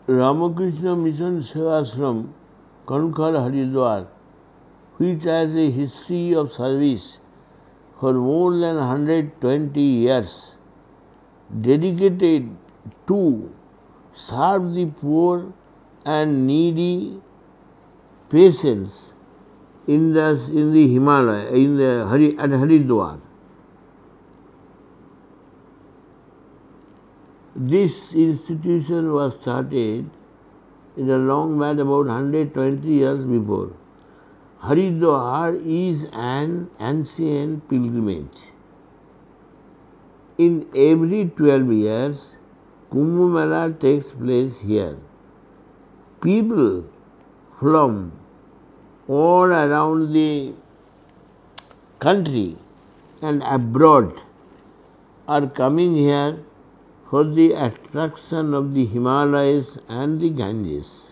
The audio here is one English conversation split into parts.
Ramakrishna Mission Sevashram, Kankhar Haridwar, which has a history of service for more than 120 years, dedicated to serve the poor and needy patients in the Himalaya, at Haridwar. This institution was started in a long back about 120 years before. Haridwar is an ancient pilgrimage. In every 12 years, Kumbh Mela takes place here. People from all around the country and abroad are coming here for the attraction of the Himalayas and the Ganges.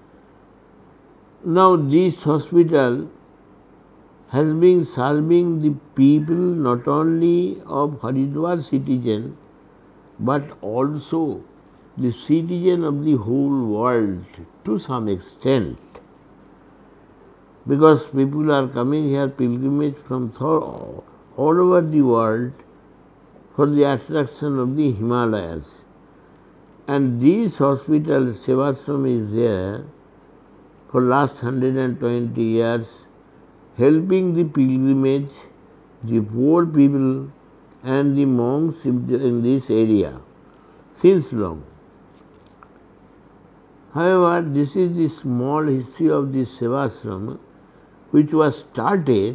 Now this hospital has been serving the people not only of Haridwar citizen but also the citizen of the whole world to some extent, because people are coming here pilgrimage from all over the world for the attraction of the Himalayas. And this hospital, Sevashram, is there for last 120 years, helping the pilgrimage, the poor people and the monks in this area since long. However, this is the small history of this Sevashram, which was started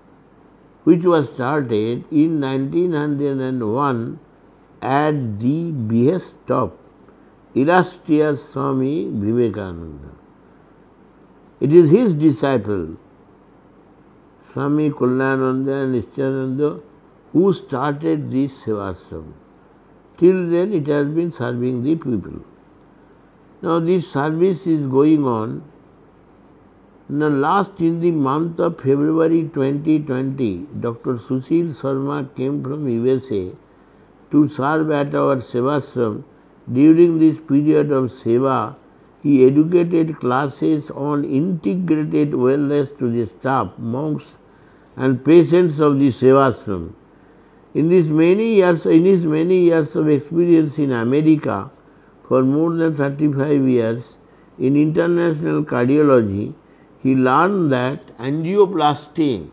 in 1901 at the behest of illustrious Swami Vivekananda. It is his disciple, Swami Kullananda and Nityananda, who started this Sevashram. Till then it has been serving the people. Now this service is going on. Now last in the month of February 2020, Dr. Sushil Sharma came from USA to serve at our Sevashram. During this period of Seva, he educated classes on integrated wellness to the staff, monks and patients of the Sevashram. In his many years of experience in America, for more than 35 years in international cardiology, he learned that angioplasty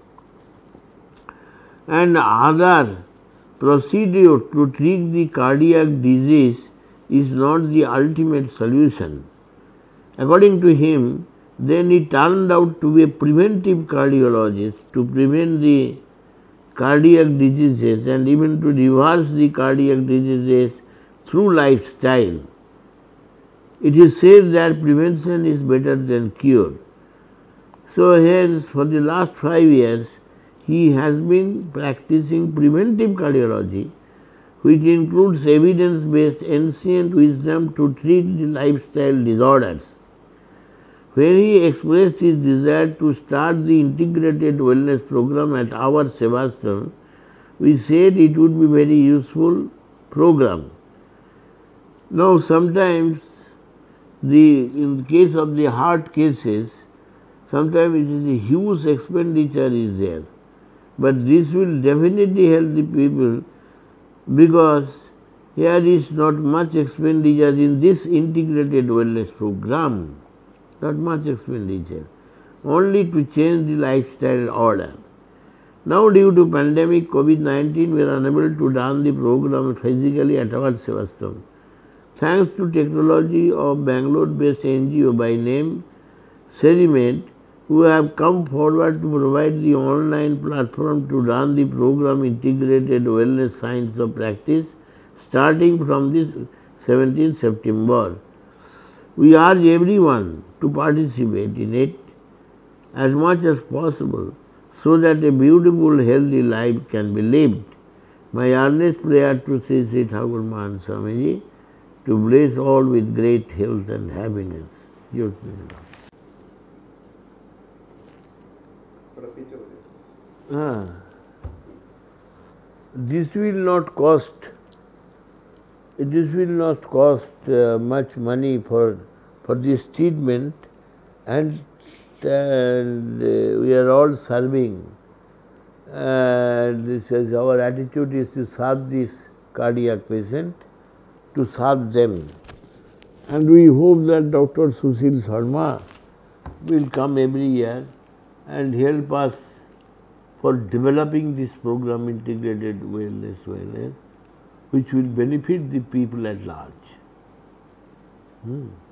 and other procedure to treat the cardiac disease is not the ultimate solution. According to him, then he turned out to be a preventive cardiologist to prevent the cardiac diseases and even to reverse the cardiac diseases through lifestyle. It is said that prevention is better than cure. So hence, for the last 5 years, he has been practicing preventive cardiology, which includes evidence-based ancient wisdom to treat the lifestyle disorders. When he expressed his desire to start the integrated wellness program at our Sevashram, we said it would be very useful program. Now sometimes in the case of the heart cases, sometimes it is a huge expenditure is there. But this will definitely help the people, because here is not much expenditure in this integrated wellness program. Not much expenditure, only to change the lifestyle order. Now due to pandemic COVID-19, we are unable to run the program physically at our Sevashram. Thanks to technology of Bangalore-based NGO by name Seriment, who have come forward to provide the online platform to run the program Integrated Wellness Science of Practice starting from this 17th September. We urge everyone to participate in it as much as possible so that a beautiful, healthy life can be lived. My earnest prayer to Sri Thakur Mahan Swamiji to bless all with great health and happiness. This will not cost much money for for this treatment, and we are all serving. This is our attitude is to serve this cardiac patient, to serve them. And we hope that Dr. Sushil Sharma will come every year and help us for developing this program, integrated wellness, which will benefit the people at large.